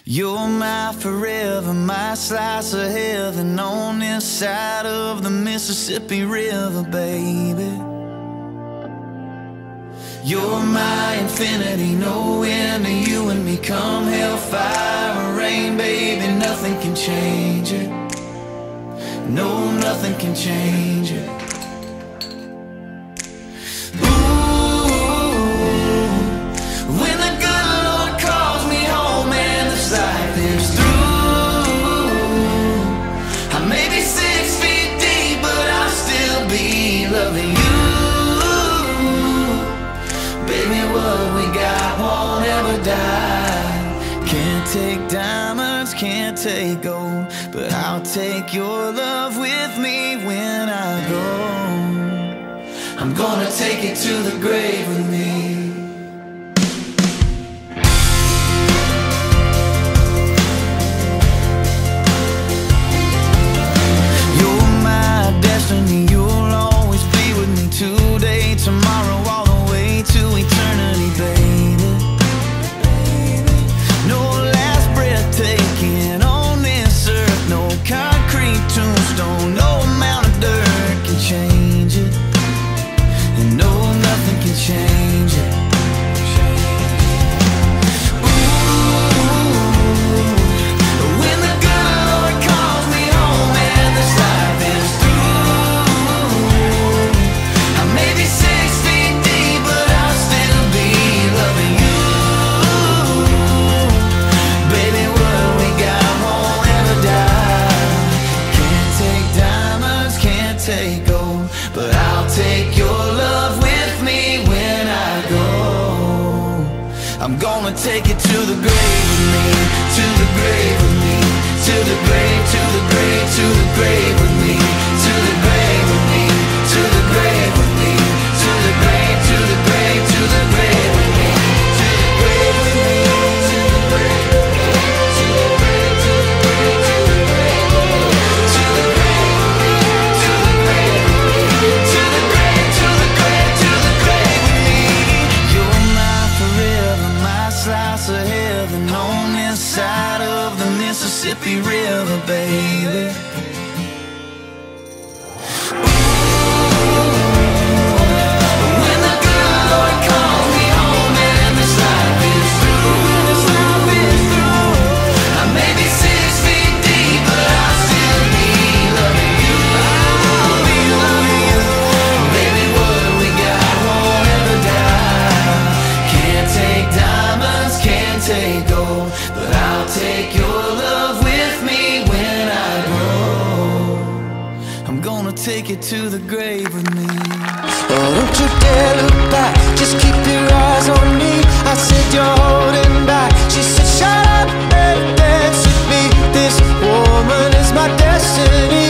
You're my forever, my slice of heaven on this side of the Mississippi River, baby. You're my infinity, no end to you and me. Come hellfire or rain, baby, nothing can change it. No, nothing can change it. Loving you, baby, what we got won't ever die. Can't take diamonds, can't take gold, but I'll take your love with me when I go. I'm gonna take it to the grave with me. Today, tomorrow, all the way to eternity, baby. No last breath taken on this earth, no concrete tombstone, no amount of dirt can change it, and no, nothing can change it. Take gold, but I'll take your love with me when I go. I'm gonna take it to the grave with me, to the grave with me, to the grave, to the grave, to the grave with me, to the grave with me, to the grave with me, to the grave, to the grave, to the grave with me, to the grave with me, to the grave, to the grave, to the grave, to the grave, to the grave. Slice of heaven on this side of the Mississippi River, baby. When the good Lord calls me home and this life is through, I may be 6 feet deep, but I'll still be loving you. I'll be loving you. Baby, what we got won't ever die. Can't take diamonds, can't take gold, but I'll take your love with me when I go. I'm gonna take it to the grave with me. Oh, don't you dare look back, just keep your eyes on me. I said you're holding back, she said shut up and dance with me. This woman is my destiny.